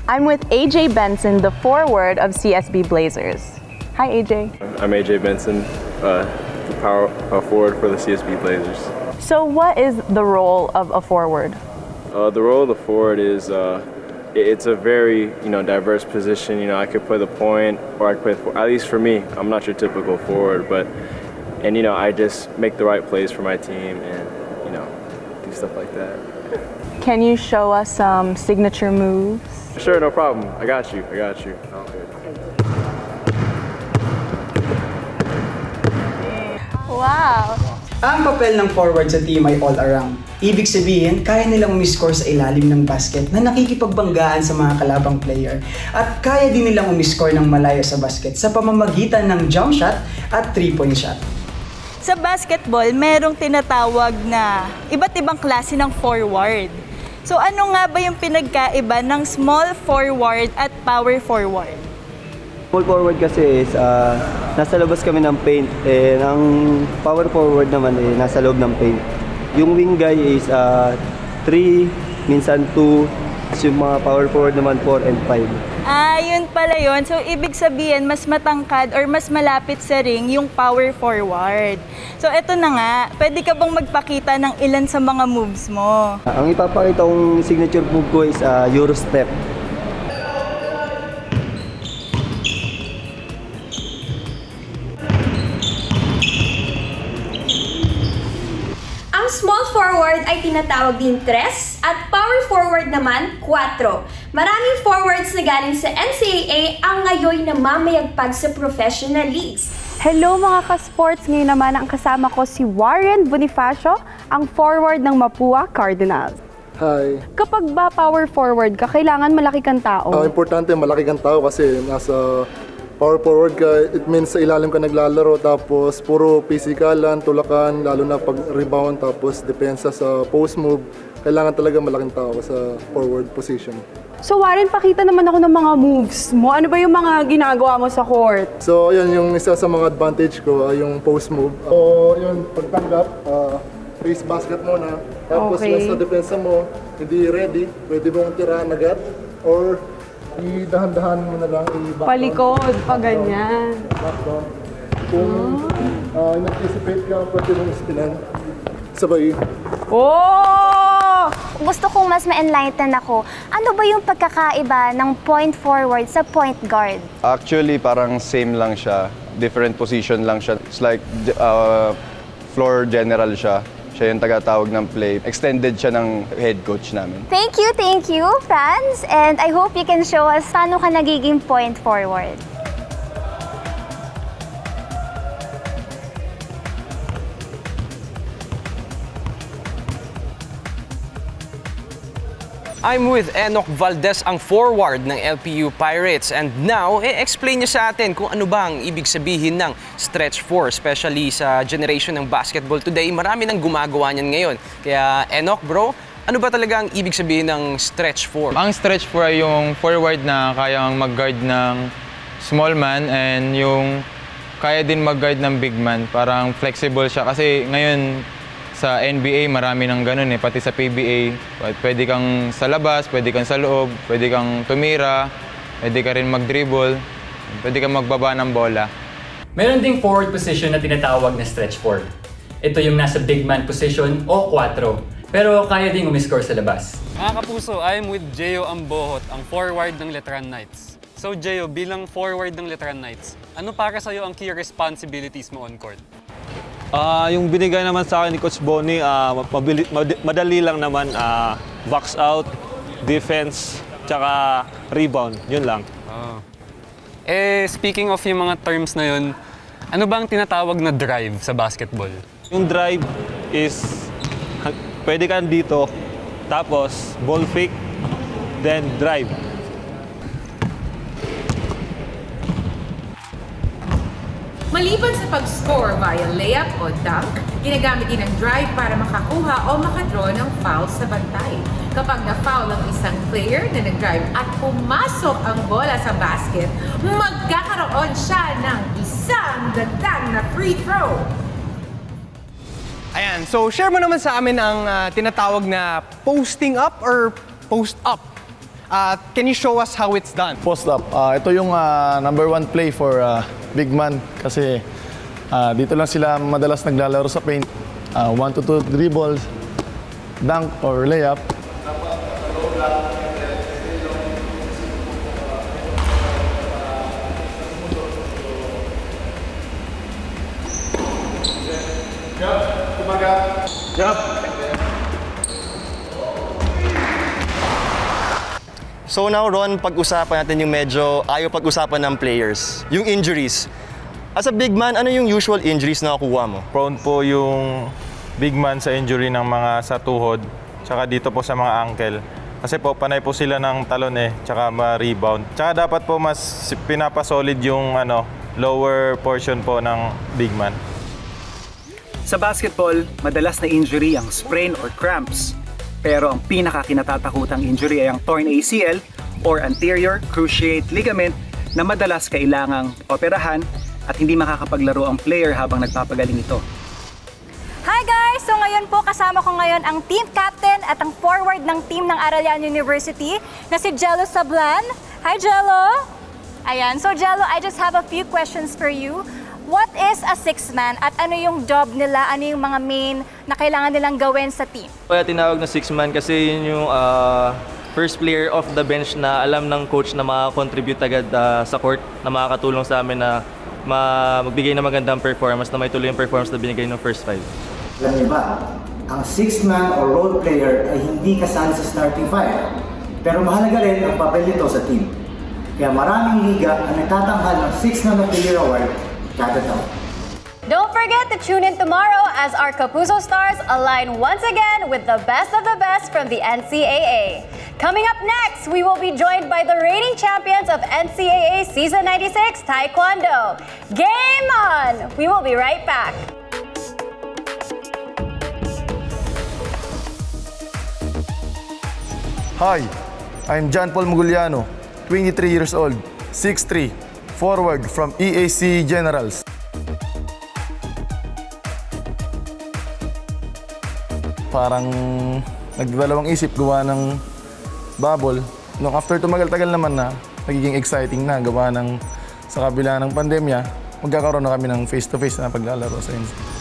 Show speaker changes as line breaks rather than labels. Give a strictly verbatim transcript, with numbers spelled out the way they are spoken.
I'm with A J Benson, the forward of C S B Blazers. Hi, A J.
I'm A J Benson, uh, the power uh, forward for the C S B Blazers.
So what is the role of a forward?
Uh, the role of the forward is uh, it's a very you know diverse position. You know, I could play the point, or I could play the, at least for me. I'm not your typical forward, but and you know I just make the right plays for my team and you know do stuff like that.
Can you show us some signature moves?
Sure, no problem. I got you. I got you. Okay.
Wow!
Ang papel ng forward sa team ay all-around. Ibig sabihin, kaya nilang umiscore sa ilalim ng basket na nakikipagbanggaan sa mga kalabang player. At kaya din nilang umiscore ng malayo sa basket sa pamamagitan ng jump shot at three-point shot.
Sa basketball, merong tinatawag na iba't ibang klase ng forward. So ano nga ba yung pinagkaiba ng small forward at power forward?
Small forward kasi is uh, nasa labas kami ng paint, eh, ang power forward naman eh, nasa loob ng paint. Yung wing guy is three, uh, minsan two, yung mga power forward naman four and five.
Ah, yun pala yun. So, ibig sabihin, mas matangkad or mas malapit sa ring yung power forward. So, eto na nga, pwede ka bang magpakita ng ilan sa mga moves mo?
Uh, ang ipapakita kong signature move ko is uh, Euro step.
Small forward ay tinatawag din tres at power forward naman kwatro. Maraming forwards na galing sa N C A A ang ngayon namamayagpag sa professional leagues.
Hello mga ka-sports! Ngayon naman ang kasama ko si Warren Bonifacio, ang forward ng Mapua Cardinals.
Hi.
Kapag ba power forward ka, kailangan malaki kang tao?
Uh, importante malaki kang tao kasi nasa power forward ka, it means sa ilalim ka naglalaro, tapos puro pisikalan, tulakan, lalo na pag rebound, tapos depensa sa post move. Kailangan talaga malaking tao sa forward position.
So Warren, pakita naman ako ng mga moves mo. Ano ba yung mga ginagawa mo sa court?
So yun, yung isa sa mga advantage ko, uh, yung post move. So yun, pagtanggap, uh, face basket muna, tapos
okay.
Once na depensa mo, hindi ready, pwede mong tirahan agad, or i-dahan-dahan mo na lang, i-backdown.
Palikod, pa ganyan.
Backdown. Kung uh, in-anticipate ka, pwede mong spinan. Sabay.
Oh!
Gusto kong mas ma-enlighten ako. Ano ba yung pagkakaiba ng point forward sa point guard?
Actually, parang same lang siya. Different position lang siya. It's like uh, floor general siya. Siya yung tagatawag ng play. Extended siya ng head coach namin.
Thank you, thank you, Franz. And I hope you can show us paano ka nagiging point forward.
I'm with Enoch Valdez, ang forward ng L P U Pirates. And now, i-explain niyo sa atin kung ano ba ang ibig sabihin ng stretch four, especially sa generation ng basketball today. Marami nang gumagawa niyan ngayon. Kaya, Enoch, bro, ano ba talaga ang ibig sabihin ng stretch four?
Ang stretch four ay yung forward na kayang mag-guard ng small man and yung kaya din mag-guard ng big man. Parang flexible siya kasi ngayon, sa N B A, marami ng ganun eh. Pati sa P B A, pwede kang sa labas, pwede kang sa loob, pwede kang tumira, pwede ka rin mag-dribble, pwede kang magbaba ng bola.
Meron ding forward position na tinatawag na stretch four. Ito yung nasa big man position o kwatro, pero kaya ding umiscore sa labas.
Mga kapuso, I'm with Jeyo Ambohot, ang forward ng Letran Knights. So Jeyo, bilang forward ng Letran Knights, ano para sa'yo ang key responsibilities mo on court?
Uh, yung binigay naman sa akin ni Coach Bonnie, uh, mabili, madali lang naman, uh, box out, defense, tsaka rebound, yun lang.
Oh. Eh, speaking of yung mga terms na yun, ano bang tinatawag na drive sa basketball?
Yung drive is, pwede ka dito, tapos ball fake, then drive.
Maliban sa pag-score via layup o dunk, ginagamit din ang drive para makakuha o makadraw ng foul sa bantay. Kapag na-foul ang isang player na nag-drive at pumasok ang bola sa basket, magkakaroon siya ng isang dagdag na free throw.
Ayan, so share mo naman sa amin ang uh, tinatawag na posting up or post up. Uh, can you show us how it's done?
Post up. Uh, ito yung uh, number one play for uh, big man kasi uh, dito lang sila madalas naglalaro sa paint. Uh, one to two dribbles, dunk or layup.
Yup.
So now, Ron, pag-usapan natin yung medyo ayaw pag-usapan ng players, yung injuries. As a big man, ano yung usual injuries na nakuha mo?
Prone po yung big man sa injury ng mga sa tuhod, tsaka dito po sa mga ankle. Kasi po, panay po sila ng talon eh, tsaka ma-rebound. Tsaka dapat po mas pinapasolid yung ano, lower portion po ng big man.
Sa basketball, madalas na injury ang sprain or cramps. Pero ang pinaka-kinatatakutang injury ay ang torn A C L or anterior cruciate ligament na madalas kailangang operahan at hindi makakapaglaro ang player habang nagpapagaling ito.
Hi guys! So ngayon po kasama ko ngayon ang team captain at ang forward ng team ng Arellano University na si Jello Sablan. Hi Jello! Ayan, so Jello, I just have a few questions for you. What is a six-man at ano yung job nila, ano yung mga main na kailangan nilang gawin sa team?
Kaya tinawag na six-man kasi yun yung uh, first player off the bench na alam ng coach na makakontribute agad uh, sa court, na makakatulong sa amin na ma magbigay ng magandang performance, na may tuloy yung performance na binigay ng first five.
Alam niyo ba, ang six-man or role player ay hindi kasali sa starting five. Pero mahalaga rin ang papel nito sa team. Kaya maraming liga ang nagtatanghal ng six-man of the year award kada taon.
Don't forget to tune in tomorrow as our Kapuso stars align once again with the best of the best from the N C A A. Coming up next, we will be joined by the reigning champions of N C A A Season ninety-six Taekwondo. Game on! We will be right back.
Hi, I'm John Paul Muguliano, twenty-three years old, six three, forward from E A C Generals. Parang nagdadalawang isip gawa ng bubble. Nung after tumagal-tagal naman na, nagiging exciting na gawa ng sa kabila ng pandemya, magkakaroon na kami ng face-to-face na paglalaro sa N C A A.